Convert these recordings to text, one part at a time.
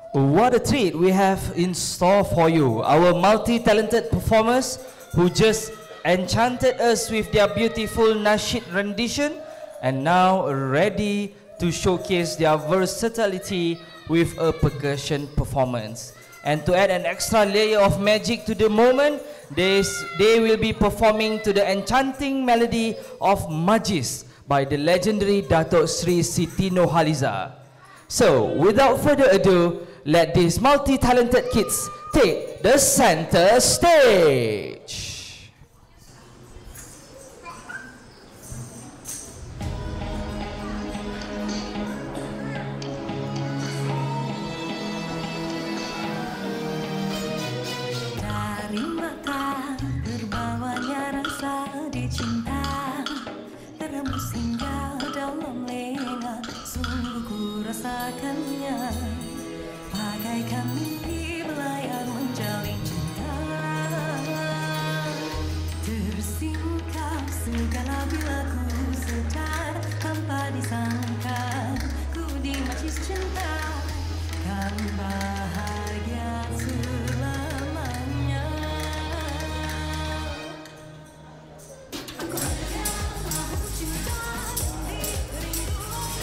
What a treat we have in store for you. Our multi-talented performers who just enchanted us with their beautiful nasheed rendition and now ready to showcase their versatility with a percussion performance. And to add an extra layer of magic to the moment, they will be performing to the enchanting melody of Majlis by the legendary Datuk Sri Siti Nurhaliza. So, without further ado, let these multi-talented kids take the center stage. Dari mata terbawanya rasa dicinta, terhembus hingga dalam leher, sungguh ku rasakannya. Bagaikan mimpi belayar menjalin cinta, tersingkap segala bila ku sedar, tanpa disangka ku di majlis cinta, kan bahagia selamanya. Aku hanya cinta dirimu,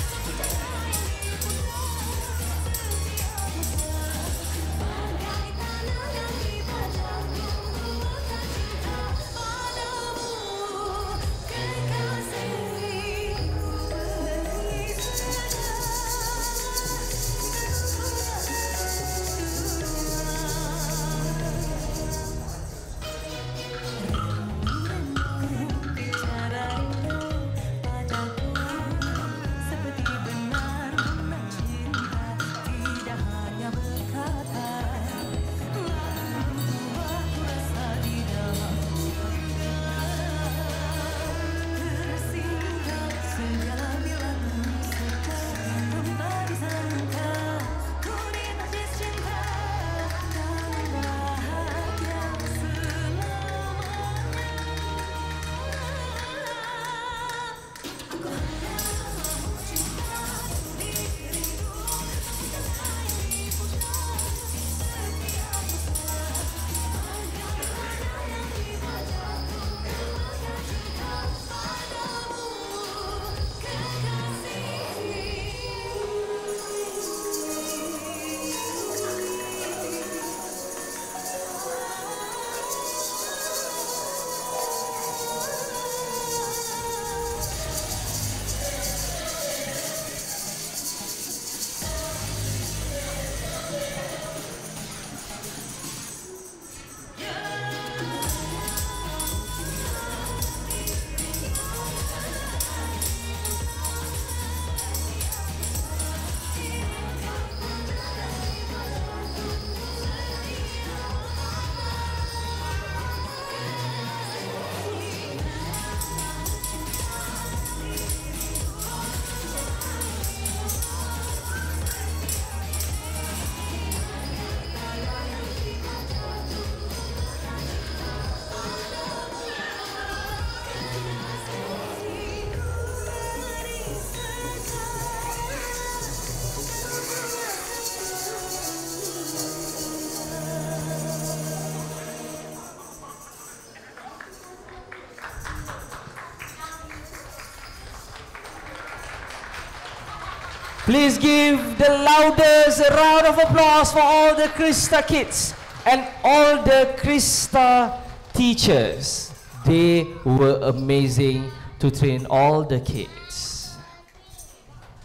please give the loudest round of applause for all the Krista kids and all the Krista teachers. They were amazing to train all the kids.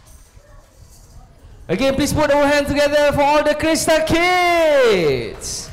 Again, please put our hands together for all the Krista kids.